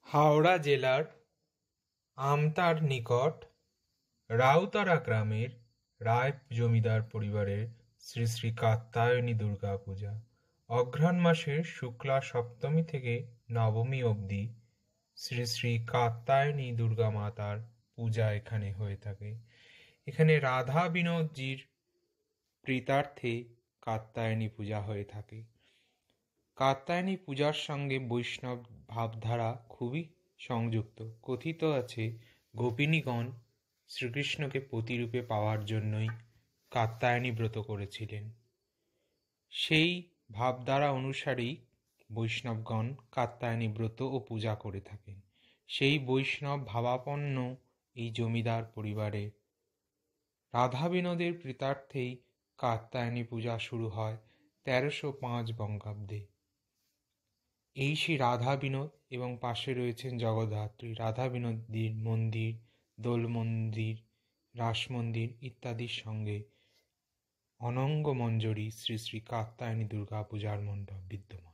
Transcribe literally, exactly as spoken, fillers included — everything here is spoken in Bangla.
হাওড়া জেলার আমতার নিকট রাউতারা গ্রামের রায় জমিদার পরিবারের শ্রী শ্রী কাত্যায়নী দুর্গা পূজা অঘ্রাণ মাসের শুক্লা সপ্তমী থেকে নবমী অবধি শ্রী শ্রী কাত্যায়নী দুর্গা মাতার পূজা এখানে হয়ে থাকে। এখানে রাধা বিনোদজির প্রীতার্থে কাত্যায়নী পূজা হয়ে থাকে। কাত্যায়নী পূজার সঙ্গে বৈষ্ণব ভাবধারা খুবই সংযুক্ত। কথিত আছে গোপিনীগণ শ্রীকৃষ্ণকে পতিরূপে পাওয়ার জন্যই কাত্যায়নী ব্রত করেছিলেন। সেই ভাবধারা অনুসারেই বৈষ্ণবগণ কাত্যায়নী ব্রত ও পূজা করে থাকেন। সেই বৈষ্ণব ভাবাপন্ন এই জমিদার পরিবারে রাধা বিনোদের প্রীতার্থেই কাত্যায়নী পূজা শুরু হয় তেরোশো পাঁচ বঙ্গাব্দে। এই শ্রী রাধা বিনোদ এবং পাশে রয়েছেন জগদ্ধাত্রী, রাধা বিনোদীর মন্দির, দোল মন্দির, রাস মন্দির ইত্যাদির সঙ্গে অনঙ্গ মঞ্জরি শ্রী শ্রী কাত্যায়নী দুর্গা পূজার মণ্ডপ বিদ্যমান।